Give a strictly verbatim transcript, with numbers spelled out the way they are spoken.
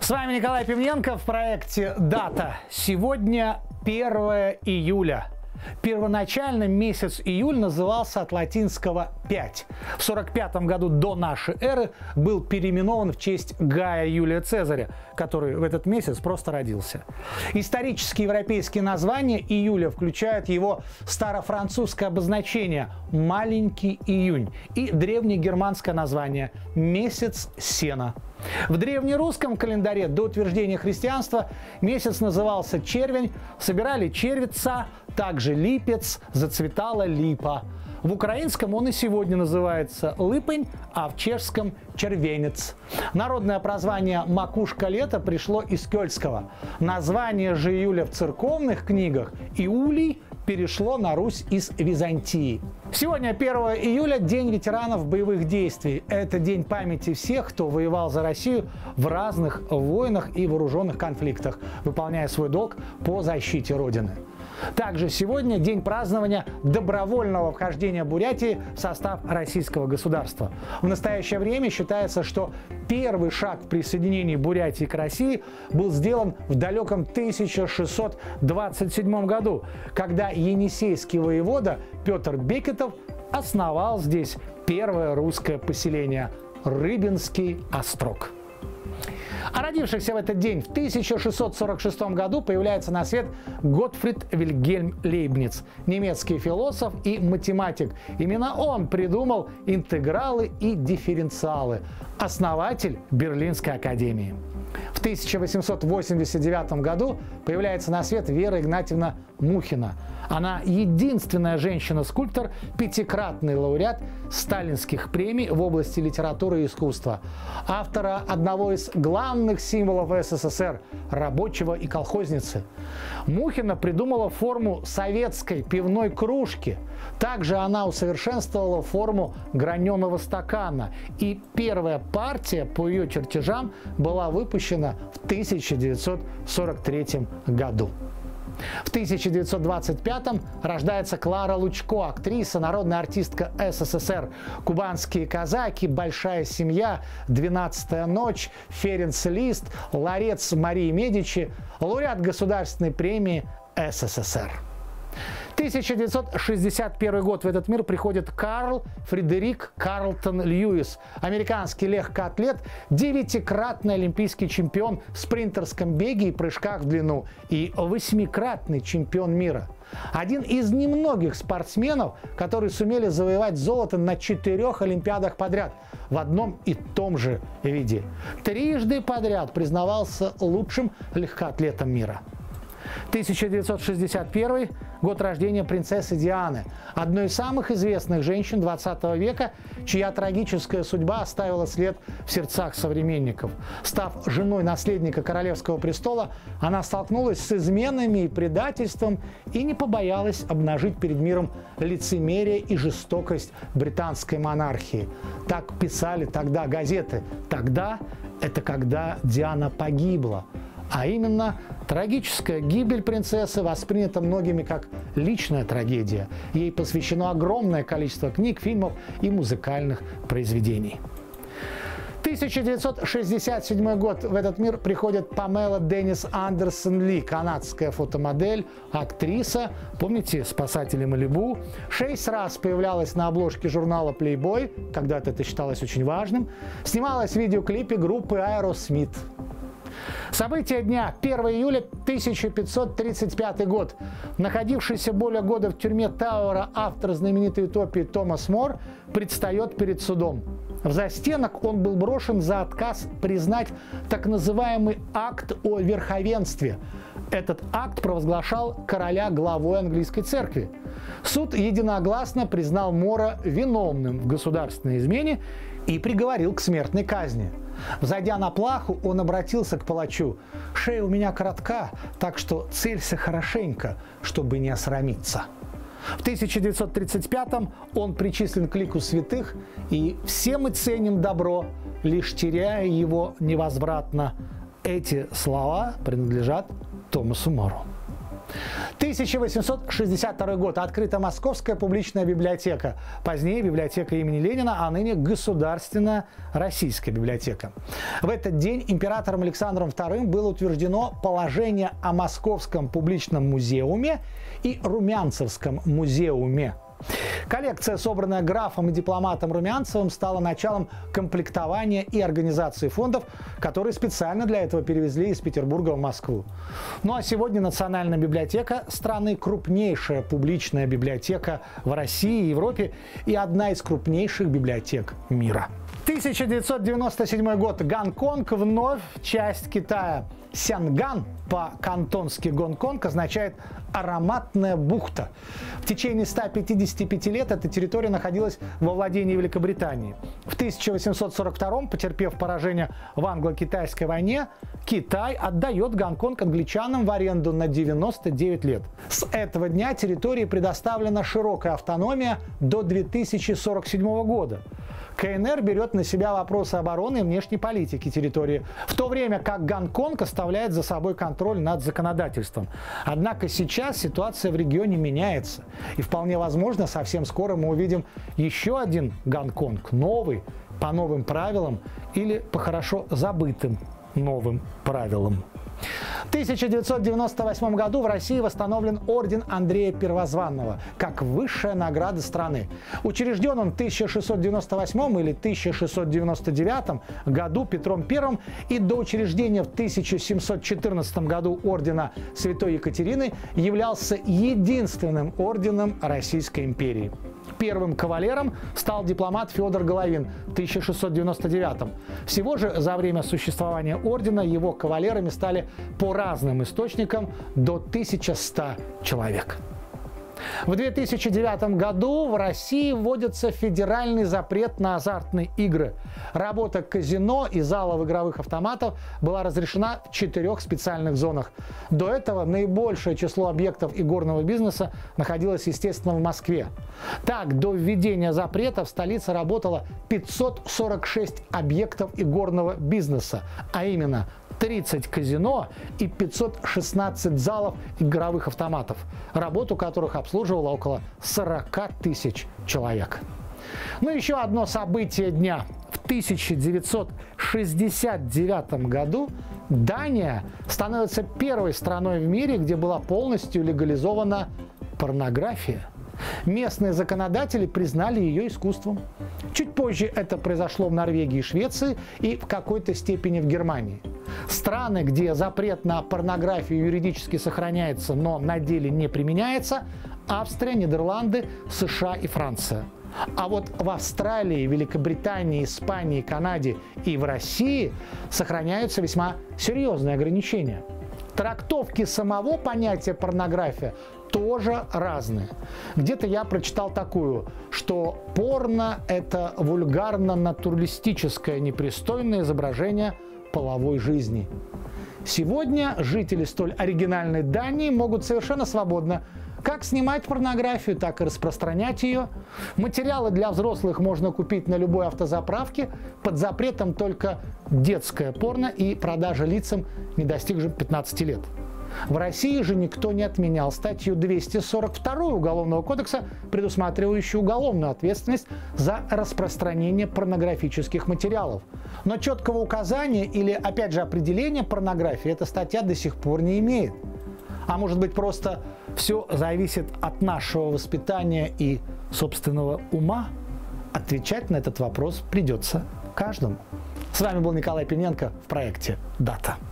С вами Николай Пивненко в проекте «Дата». Сегодня первое июля. Первоначально месяц июль назывался от латинского «пять». В сорок пятом году до нашей эры был переименован в честь Гая Юлия Цезаря, который в этот месяц просто родился. Исторические европейские названия июля включают его старофранцузское обозначение «маленький июнь» и древнегерманское название «месяц сена». В древнерусском календаре до утверждения христианства месяц назывался червень, собирали червица, также липец, зацветала липа. В украинском он и сегодня называется липень, а в чешском – червенец. Народное прозвание «макушка лета» пришло из кельтского. Название же июля в церковных книгах «Иулий» перешло на Русь из Византии. Сегодня, первое июля, День ветеранов боевых действий. Это день памяти всех, кто воевал за Россию в разных войнах и вооруженных конфликтах, выполняя свой долг по защите Родины. Также сегодня день празднования добровольного вхождения Бурятии в состав российского государства. В настоящее время считается, что первый шаг в присоединении Бурятии к России был сделан в далеком тысяча шестьсот двадцать седьмом году, когда енисейский воевода Петр Бекетов основал здесь первое русское поселение – Рыбинский острог. А родившихся в этот день в тысяча шестьсот сорок шестом году появляется на свет Готфрид Вильгельм Лейбниц, немецкий философ и математик. Именно он придумал интегралы и дифференциалы, основатель Берлинской академии. В тысяча восемьсот восемьдесят девятом году появляется на свет Вера Игнатьевна Мухина. Она единственная женщина-скульптор, пятикратный лауреат сталинских премий в области литературы и искусства. Автора одного из главных символов СССР – рабочего и колхозницы. Мухина придумала форму советской пивной кружки. Также она усовершенствовала форму граненого стакана. И первая партия по ее чертежам была выпущена в тысяча девятьсот сорок третьем году. В тысяча девятьсот двадцать пятом рождается Клара Лучко, актриса, народная артистка СССР. «Кубанские казаки», «Большая семья», «Двенадцатая ночь», «Ференц Лист», «Ларец Марии Медичи», лауреат Государственной премии СССР. тысяча девятьсот шестьдесят первый год. В этот мир приходит Карл Фредерик Карлтон Льюис, американский легкоатлет, девятикратный олимпийский чемпион в спринтерском беге и прыжках в длину и восьмикратный чемпион мира. Один из немногих спортсменов, которые сумели завоевать золото на четырех олимпиадах подряд в одном и том же виде. Трижды подряд признавался лучшим легкоатлетом мира. тысяча девятьсот шестьдесят первый год рождения принцессы Дианы, одной из самых известных женщин двадцатого века, чья трагическая судьба оставила след в сердцах современников. Став женой наследника королевского престола, она столкнулась с изменами и предательством и не побоялась обнажить перед миром лицемерие и жестокость британской монархии. Так писали тогда газеты. Тогда – это когда Диана погибла. А именно, трагическая гибель принцессы воспринята многими как личная трагедия. Ей посвящено огромное количество книг, фильмов и музыкальных произведений. тысяча девятьсот шестьдесят седьмой год. В этот мир приходит Памела Деннис Андерсон Ли, канадская фотомодель, актриса. Помните «Спасатели Малибу»? Шесть раз появлялась на обложке журнала Playboy, когда-то это считалось очень важным. Снималась в видеоклипе группы Aerosmith. События дня. первое июля тысяча пятьсот тридцать пятый год. Находившийся более года в тюрьме Тауэра автор знаменитой утопии Томас Мор предстает перед судом. В застенок он был брошен за отказ признать так называемый акт о верховенстве. Этот акт провозглашал короля главой английской церкви. Суд единогласно признал Мора виновным в государственной измене и приговорил к смертной казни. Взойдя на плаху, он обратился к палачу: «Шея у меня коротка, так что целься хорошенько, чтобы не осрамиться». В тысяча девятьсот тридцать пятом он причислен к лику святых, и «все мы ценим добро, лишь теряя его невозвратно». Эти слова принадлежат Томасу Мору. тысяча восемьсот шестьдесят второй год. Открыта Московская публичная библиотека. Позднее библиотека имени Ленина, а ныне Государственная российская библиотека. В этот день императором Александром вторым было утверждено положение о Московском публичном музеуме и Румянцевском музеуме. Коллекция, собранная графом и дипломатом Румянцевым, стала началом комплектования и организации фондов, которые специально для этого перевезли из Петербурга в Москву. Ну а сегодня Национальная библиотека страны – крупнейшая публичная библиотека в России и Европе и одна из крупнейших библиотек мира. тысяча девятьсот девяносто седьмой год. Гонконг вновь часть Китая. Сянган, по-кантонски Гонконг, означает «ароматная бухта». В течение ста пятидесяти пяти лет эта территория находилась во владении Великобритании. В тысяча восемьсот сорок втором, потерпев поражение в англо-китайской войне, Китай отдает Гонконг англичанам в аренду на девяносто девять лет. С этого дня территории предоставлена широкая автономия до две тысячи сорок седьмого года. КНР берет на себя вопросы обороны и внешней политики территории, в то время как Гонконг оставляет за собой контроль над законодательством. Однако сейчас ситуация в регионе меняется. И вполне возможно, совсем скоро мы увидим еще один Гонконг, новый, по новым правилам или по хорошо забытым новым правилам. В тысяча девятьсот девяносто восьмом году в России восстановлен орден Андрея Первозванного как высшая награда страны. Учрежден он в тысяча шестьсот девяносто восьмом или тысяча шестьсот девяносто девятом году Петром Первым и до учреждения в тысяча семьсот четырнадцатом году ордена Святой Екатерины являлся единственным орденом Российской империи. Первым кавалером стал дипломат Федор Головин в тысяча шестьсот девяносто девятом. Всего же за время существования ордена его кавалерами стали по разным источникам до тысячи ста человек. В две тысячи девятом году в России вводится федеральный запрет на азартные игры. Работа казино и залов игровых автоматов была разрешена в четырех специальных зонах. До этого наибольшее число объектов игорного бизнеса находилось, естественно, в Москве. Так, до введения запрета в столице работало пятьсот сорок шесть объектов игорного бизнеса, а именно тридцать казино и пятьсот шестнадцать залов игровых автоматов, работу которых обслуживало около сорока тысяч человек. Ну, еще одно событие дня. В тысяча девятьсот шестьдесят девятом году Дания становится первой страной в мире, где была полностью легализована порнография. Местные законодатели признали ее искусством. Чуть позже это произошло в Норвегии и Швеции и в какой-то степени в Германии. Страны, где запрет на порнографию юридически сохраняется, но на деле не применяется – Австрия, Нидерланды, США и Франция. А вот в Австралии, Великобритании, Испании, Канаде и в России сохраняются весьма серьезные ограничения. Трактовки самого понятия порнография тоже разные. Где-то я прочитал такую, что порно – это вульгарно-натуралистическое непристойное изображение половой жизни. Сегодня жители столь оригинальной Дании могут совершенно свободно как снимать порнографию, так и распространять ее. Материалы для взрослых можно купить на любой автозаправке, под запретом только детское порно и продажа лицам, не достигшим пятнадцати лет. В России же никто не отменял статью двести сорок вторую Уголовного кодекса, предусматривающую уголовную ответственность за распространение порнографических материалов. Но четкого указания или, опять же, определения порнографии эта статья до сих пор не имеет. А может быть, просто все зависит от нашего воспитания и собственного ума? Отвечать на этот вопрос придется каждому. С вами был Николай Пименко в проекте «Дата».